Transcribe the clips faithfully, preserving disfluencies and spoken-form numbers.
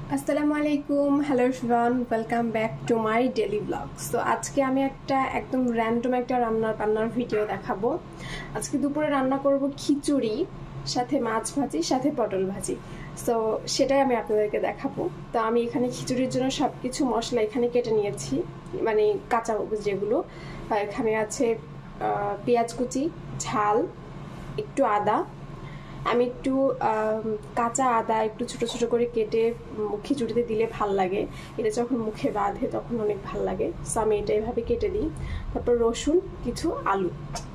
আসসালামু আলাইকুম, hello everyone, welcome back to my daily blog. So আজকে আমি একটা একদম র্যান্ডম একটা রান্নার বান্নার ভিডিও দেখাবো। আজকে দুপুরে রান্না করব খিচুড়ি, সাথে মাছ ভাজি, সাথে পটল ভাজি। সো সেটাই আমি আপনাদেরকে দেখাবো। তো আমি এখানে খিচুড়ির জন্য সব কিছু মশলা এখানে কেটে নিয়েছি, মানে কাঁচা যেগুলো। এখানে আছে পেঁয়াজ কুচি, ঝাল, একটু আদা। আমি একটু কাঁচা আদা একটু ছোট ছোট করে কেটে খিচুড়িতে দিলে ভাল লাগে, এটা যখন মুখে বাঁধে তখন অনেক ভাল লাগে। সো আমি এটা এভাবে কেটে দিই। তারপর রসুন, কিছু আলু,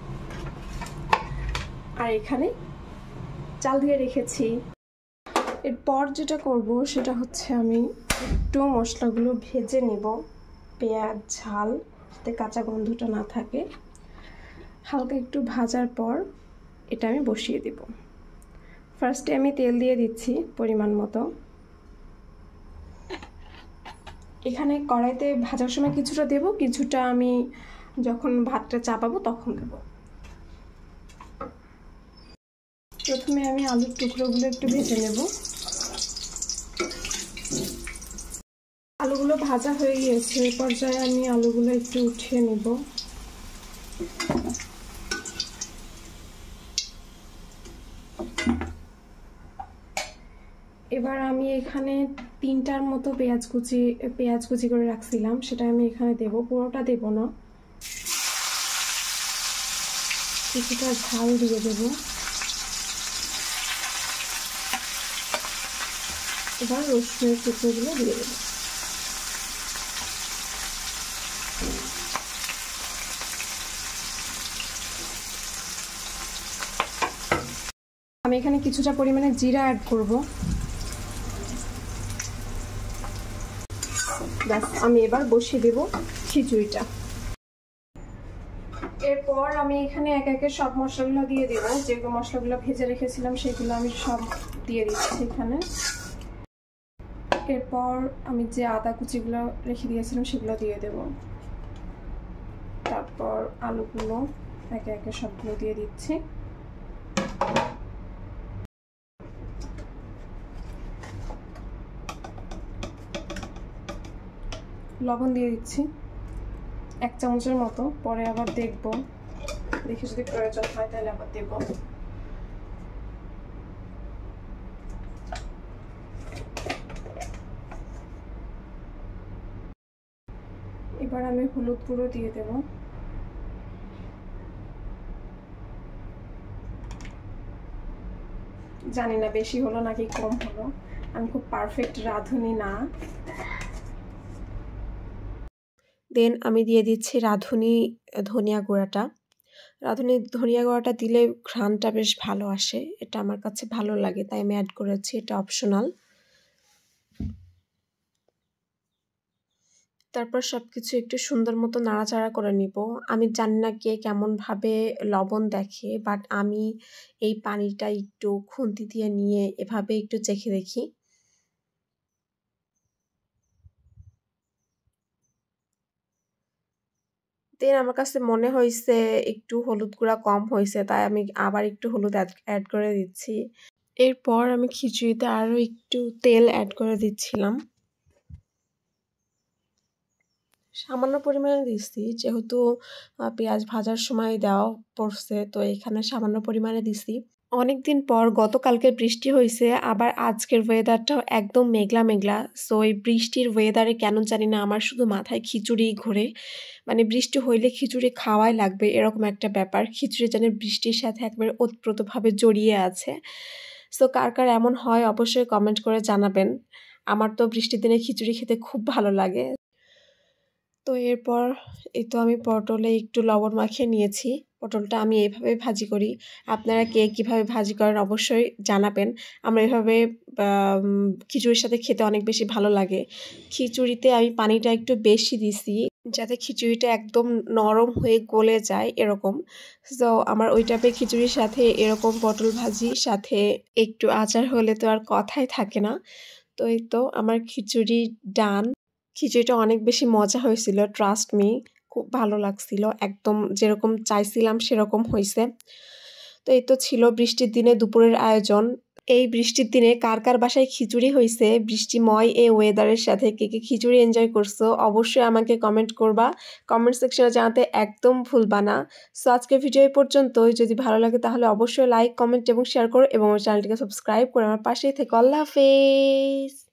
আর এখানে চাল দিয়ে রেখেছি। এরপর যেটা করব সেটা হচ্ছে আমি একটু মশলাগুলো ভেজে নেব, পেঁয়াজ, ঝাল, যাতে কাঁচা গন্ধটা না থাকে। হালকা একটু ভাজার পর এটা আমি বসিয়ে দেব। ফার্স্টে আমি তেল দিয়ে দিচ্ছি পরিমাণ মতো। এখানে কড়াইতে ভাজার সময় কিছুটা দেব, কিছুটা আমি যখন ভাতটা চাপাবো তখন দেব। প্রথমে আমি আলুর টুকরোগুলো একটু ভেজে নেব। আলুগুলো ভাজা হয়ে গিয়েছে, এই পর্যায়ে আমি আলুগুলো একটু উঠিয়ে নেব। এবার আমি এখানে তিনটার মতো পেঁয়াজ কুচি পেঁয়াজ কুচি করে রাখছিলাম, সেটা আমি এখানে দেব। পুরোটা দেব না, কিছুটা ঝাল দিয়ে দেব। এবার রসুনের টুকরোগুলো দিয়ে দেব। আমি এখানে কিছুটা পরিমাণে জিরা অ্যাড করব। ব্যাস, আমি এবার বসিয়ে দেব খিচুড়িটা। এরপর আমি এখানে এক একে সব মশলাগুলো দিয়ে দেব। যেগুলো মশলাগুলো ভেজে রেখেছিলাম সেগুলো আমি সব দিয়ে দিচ্ছি এখানে। এরপর আমি যে আদা কুচিগুলো রেখে দিয়েছিলাম সেগুলো দিয়ে দেব। তারপর আলুগুলো একে একে সবগুলো দিয়ে দিচ্ছি। লবণ দিয়ে দিচ্ছি এক চামচের মতো, পরে আবার দেখব, দেখে যদি প্রয়োজন হয় তাহলে আবার দেব। এবার আমি হলুদ গুঁড়ো দিয়ে দেব। জানি না বেশি হলো নাকি কম হলো, আমি খুব পারফেক্ট রাঁধুনি না। দেন আমি দিয়ে দিচ্ছি রাঁধুনি ধনিয়া গুঁড়াটা। রাঁধুনি ধনিয়া গুঁড়াটা দিলে ঘ্রাণটা বেশ ভালো আসে, এটা আমার কাছে ভালো লাগে তাই আমি অ্যাড করেছি, এটা অপশনাল। তারপর সব কিছু একটু সুন্দর মতো নাড়াচাড়া করে নিব। আমি জানি না কে কেমনভাবে লবণ দেখে, বাট আমি এই পানিটা একটু খুন্তি দিয়ে নিয়ে এভাবে একটু চেখে দেখি। দেন আমার কাছে মনে হয়েছে একটু হলুদ গুঁড়া কম হয়েছে, তাই আমি আবার একটু হলুদ অ্যাড করে দিচ্ছি। এরপর আমি খিচুড়িতে আরও একটু তেল অ্যাড করে দিচ্ছিলাম, সামান্য পরিমাণে দিচ্ছি, যেহেতু পেঁয়াজ ভাজার সময় দেওয়া পড়ছে, তো এখানে সামান্য পরিমাণে দিচ্ছি। অনেকদিন পর গতকালকে বৃষ্টি হয়েছে, আবার আজকের ওয়েদারটাও একদম মেঘলা মেঘলা। সো এই বৃষ্টির ওয়েদারে কেন জানি না আমার শুধু মাথায় খিচুড়ি ঘোরে, মানে বৃষ্টি হইলে খিচুড়ি খাওয়াই লাগবে এরকম একটা ব্যাপার। খিচুড়ি যেন বৃষ্টির সাথে একবারে ওতপ্রোতভাবে জড়িয়ে আছে। সো কার কার এমন হয় অবশ্যই কমেন্ট করে জানাবেন। আমার তো বৃষ্টির দিনে খিচুড়ি খেতে খুব ভালো লাগে। তো এরপর এই তো আমি পটলে একটু লবণ মাখিয়ে নিয়েছি। পটলটা আমি এভাবে ভাজি করি, আপনারা কে কীভাবে ভাজি করেন অবশ্যই জানাবেন। আমরা এভাবে খিচুড়ির সাথে খেতে অনেক বেশি ভালো লাগে। খিচুড়িতে আমি পানিটা একটু বেশি দিছি, যাতে খিচুড়িটা একদম নরম হয়ে গলে যায় এরকম। সো আমার ওই টাইপের খিচুড়ির সাথে এরকম পটল ভাজি সাথে একটু আচার হলে তো আর কথাই থাকে না। তো এই তো আমার খিচুড়ি ডান। খিচুড়িটা অনেক বেশি মজা হয়েছিল, ট্রাস্ট মি, খুব ভালো লাগছিল, একদম যেরকম চাইছিলাম সেরকম হয়েছে। তো এই তো ছিল বৃষ্টির দিনে দুপুরের আয়োজন। এই বৃষ্টির দিনে কার কার বাসায় খিচুড়ি হইছে বৃষ্টিময় এই ওয়েদারের সাথে কে কে খিচুড়ি এনজয় করছো অবশ্যই আমাকে কমেন্ট করবা। কমেন্ট সেকশনে জানাতে একদম ভুলবা না। সো আজকের ভিডিও এই পর্যন্তই। যদি ভালো লাগে তাহলে অবশ্যই লাইক, কমেন্ট এবং শেয়ার করো এবং আমার চ্যানেলটিকে সাবস্ক্রাইব করে আমার পাশেই থেকো। আল্লাহ হাফেজ।